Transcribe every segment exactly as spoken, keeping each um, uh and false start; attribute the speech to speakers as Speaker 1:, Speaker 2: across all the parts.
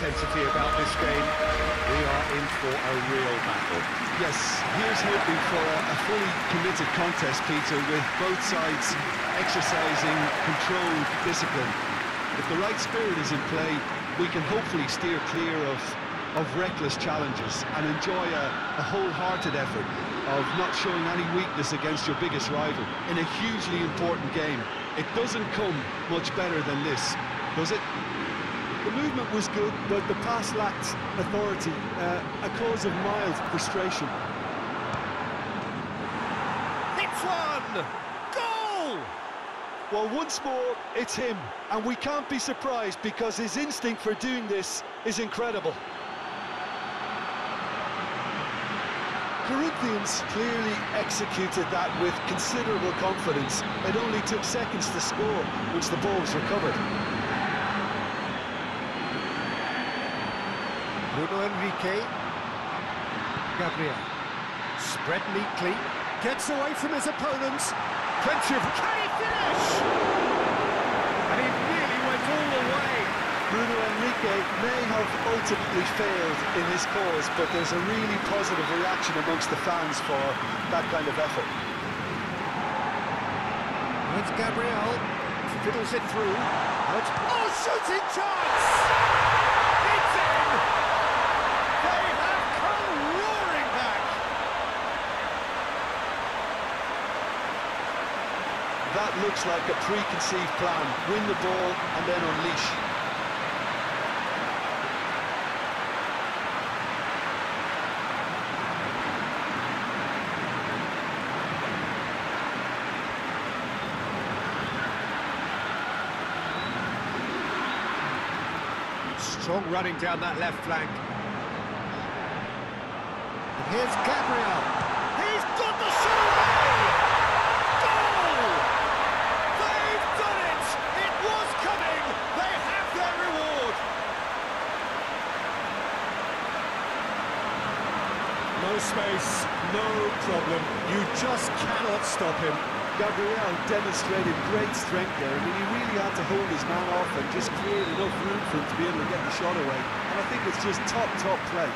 Speaker 1: intensity about this game. We are in for a real battle.
Speaker 2: Yes, here's hoping for a, a fully committed contest, Peter, with both sides exercising controlled discipline. If the right spirit is in play, we can hopefully steer clear of, of reckless challenges and enjoy a, a wholehearted effort of not showing any weakness against your biggest rival in a hugely important game. It doesn't come much better than this, does it?
Speaker 3: The movement was good, but the pass lacked authority, uh, a cause of mild frustration.
Speaker 1: Hits one! Goal!
Speaker 3: Well, once more, it's him, and we can't be surprised because his instinct for doing this is incredible. Corinthians clearly executed that with considerable confidence. It only took seconds to score once the ball was recovered.
Speaker 1: Bruno Henrique. Gabriel. Spread neatly. Gets away from his opponents. Plenty of... Can he finish? And he really went all the way.
Speaker 3: Bruno Henrique may have ultimately failed in his cause, but there's a really positive reaction amongst the fans for that kind of effort.
Speaker 1: It's Gabriel. Fiddles it through. Out. Oh, shooting chance! It's in! They have come roaring back!
Speaker 3: That looks like a preconceived plan. Win the ball and then unleash.
Speaker 1: Strong running down that left flank. And here's Gabriel. He's got the shot away! Goal! They've done it! It was coming! They have their reward!
Speaker 3: No space, no problem. You just cannot stop him. Gabriel demonstrated great strength there. I mean, he really had to hold his man off and just cleared enough room for him to be able to get the shot away. And I think it's just top, top play.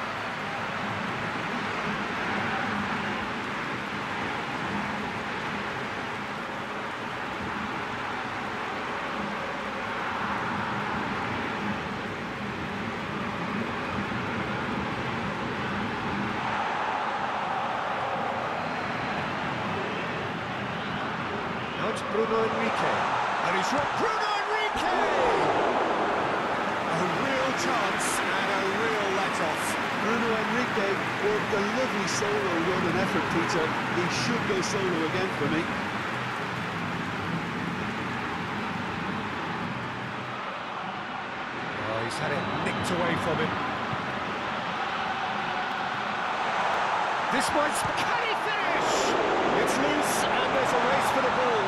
Speaker 1: Bruno Henrique. And he's shot. Bruno Henrique! A real chance and a real let-off.
Speaker 3: Bruno Henrique worked a lovely solo run and effort, Peter. He should go solo again for me.
Speaker 1: Oh, he's had it nicked away from him. This might... Can he finish? It's loose and there's a race for the ball.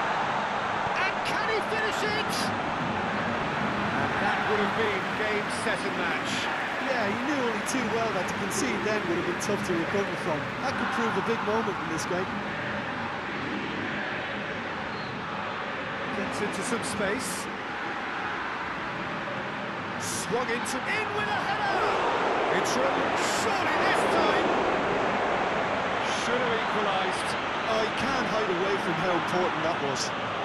Speaker 1: Finish it! And that would have been game, set and match.
Speaker 3: Yeah, he knew only too well that to concede then would have been tough to recover from. That could prove a big moment in this game.
Speaker 1: Gets into some space. Swung into... In with a header! It's surely this time! Should have equalised.
Speaker 3: I can't hide away from how important that was.